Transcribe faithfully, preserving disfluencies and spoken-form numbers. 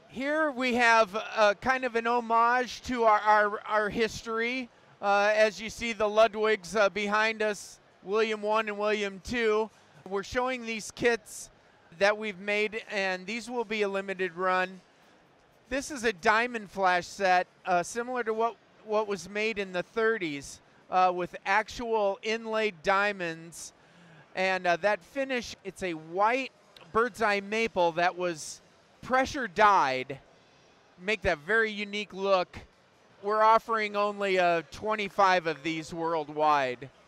Here we have uh, kind of an homage to our, our, our history. Uh, as you see the Ludwigs uh, behind us, William one and William two. We're showing these kits that we've made, and these will be a limited run. This is a diamond flash set, uh, similar to what, what was made in the thirties, uh, with actual inlaid diamonds. And uh, that finish, it's a white bird's eye maple that was pressure dyed, make that very unique look. We're offering only uh, twenty-five of these worldwide.